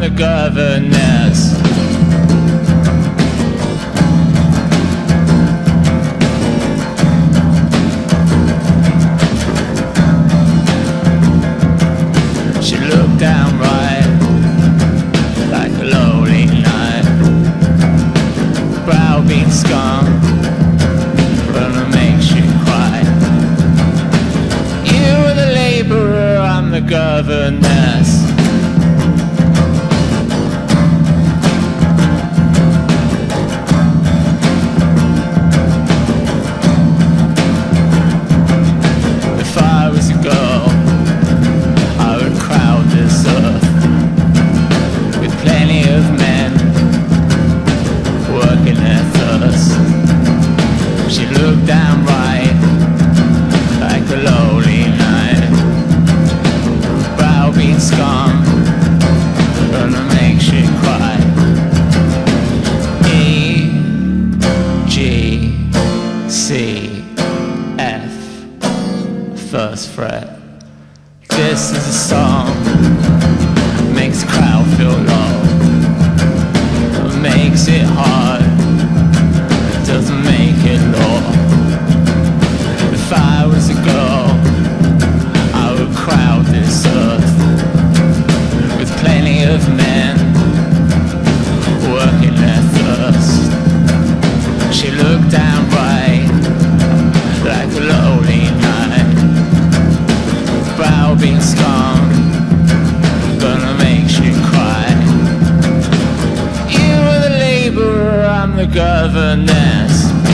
the governess. She looked downright like a lowly knight, brow being scum, gonna make you cry. You are the laborer, I'm the governess. If I was a girl, I would crowd this earth with plenty of men working their thirst. She looked downright like a lowly knight, brow being scum, gonna make you cry. E, G, C, F, first fret. This is a song, makes the crowd feel low, makes it hard, doesn't make it low. If I was a girl, I would crowd this earth with plenty of men working their thirst. She looked downright like a lowly knight, brow being scum, gonna make you cry. You are the laborer, I'm the governess.